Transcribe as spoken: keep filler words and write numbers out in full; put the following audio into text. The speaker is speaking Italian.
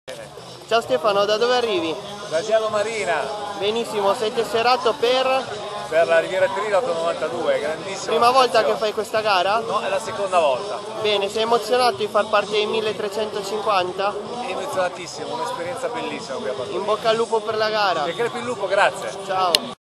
Ciao Stefano, da dove arrivi? Da Giano Marina. Benissimo, sei tesserato per... Per la Riviera Trilato novantadue, grandissima. Prima volta che fai questa gara? No, è la seconda volta. Bene, sei emozionato di far parte dei milletrecentocinquanta? Emozionatissimo, un'esperienza bellissima qui a Bartolini. In bocca al lupo per la gara. Che crepi il lupo, grazie. Ciao.